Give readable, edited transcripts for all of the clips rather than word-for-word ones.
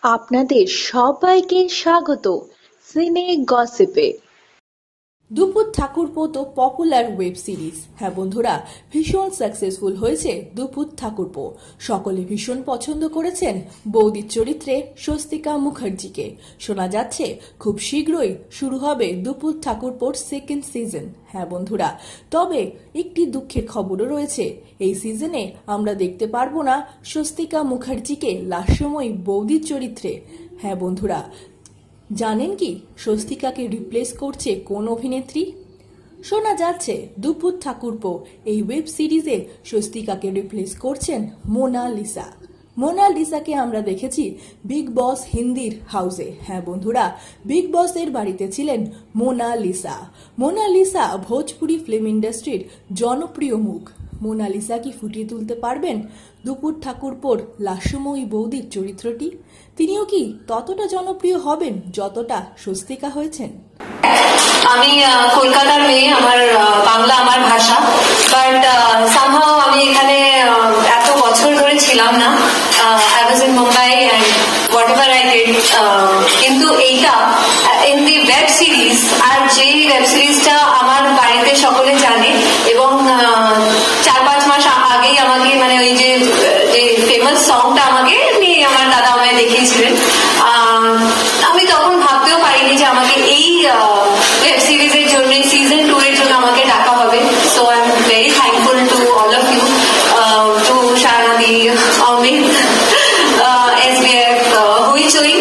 আপনাদের সবাইকে স্বাগত সিনে গসিপে। দুপুর ঠাকুরপো তো পপুলার ওয়েব সিরিজ। হ্যাঁ বন্ধুরা, ভীষণ সাকসেসফুল হয়েছে দুপুর ঠাকুরপো। সকলে ভীষণ পছন্দ করেছেন বৌদির চরিত্রে স্বস্তিকা মুখার্জিকে। শোনা যাচ্ছে খুব শীঘ্রই শুরু হবে দুপুর ঠাকুরপোর সেকেন্ড সিজন। হ্যাঁ বন্ধুরা, তবে একটি দুঃখের খবরও রয়েছে। এই সিজনে আমরা দেখতে পারবো না স্বস্তিকা মুখার্জিকে লাস্যময়ী বৌদির চরিত্রে। হ্যাঁ বন্ধুরা, জানেন কি স্বস্তিকাকে রিপ্লেস করছে কোন অভিনেত্রী? শোনা যাচ্ছে দুপুর ঠাকুরপো এই ওয়েব সিরিজে স্বস্তিকাকে রিপ্লেস করছেন মোনালিসা। মোনালিসাকে আমরা দেখেছি বিগ বস হিন্দির হাউসে। হ্যাঁ বন্ধুরা, বিগ বসের বাড়িতে ছিলেন মোনালিসা। মোনালিসা ভোজপুরি ফিল্ম ইন্ডাস্ট্রির জনপ্রিয় মুখ। মোনালিসা কি ফুটিয়ে তুলতে পারবেন দুপুর ঠাকুরপোর লাস্যময়ী বৌদির চরিত্রটি? তিনিও কি ততটা জনপ্রিয় হবেন যতটা স্বস্তিকা হয়েছেন? আমি কলকাতার মেয়ে, আমার বাংলা আমার ভাষা, বাট সামহাও আমি এখানে এত বছর ধরে ছিলাম না। I was in Mumbai and whatever I did, কিন্তু এইটা ইন দি ওয়েব সিরিজ, আর যে ওয়েব সিরিজটা আমার বাড়িতে সকলে জানে এবং 4-5 মাস আগেই আমাকে মানে ওই যে ফেমাস সংটা আমাকে নিয়ে আমার দাদা আমায় দেখিয়েছিলেন। আমি তখন ভাবতেও পারিনি যে আমাকে এই ওয়েব সিরিজের জন্য সিজন 2 এর জন্য আমাকে ডাকা হবে। So I am very thankful to all of you, to শায়নাদি, অমিত, SBF, হুইচুই।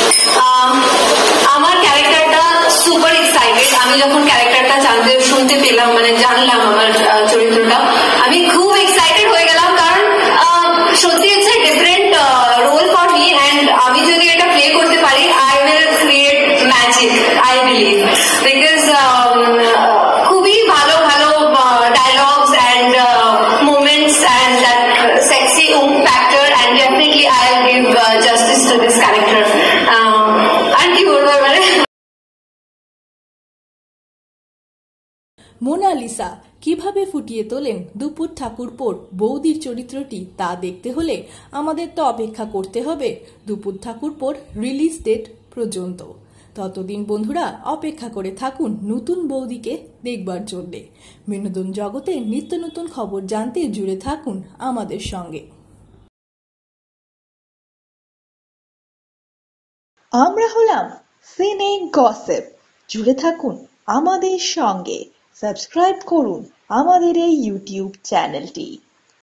আমার ক্যারেক্টারটা সুপার এক্সাইটেড। আমি যখন ক্যারেক্টারটা শুনতে পেলাম, মানে জানলাম আমার চরিত্রটা, আমি খুব এক্সাইটেড হয়ে গেলাম। কারণ সত্যি it's a different role for me, and আমি যদি এটা প্লে করতে পারি, I will create magic, I believe. Because খুবই ভালো ভালো dialogues and moments and that sexy factor, and definitely I will give justice to this character. আর কি বলবো এবারে। মোনালিসা কিভাবে ফুটিয়ে তোলেন দুপুর ঠাকুরপোর বৌদির চরিত্রটি তা দেখতে হলে আমাদের তো অপেক্ষা করতে হবে দুপুর ঠাকুরপোর রিলিজ ডেট পর্যন্ত। ততদিন বন্ধুরা অপেক্ষা করে থাকুন নতুন বৌদিকে দেখবার জন্যে। বিনোদন জগতে নিত্য নতুন খবর জানতে জুড়ে থাকুন আমাদের সঙ্গে। আমরা হলাম সিনে গসিপ। জুড়ে থাকুন আমাদের সঙ্গে, সাবস্ক্রাইব করুন আমাদের এই ইউটিউব চ্যানেলটি।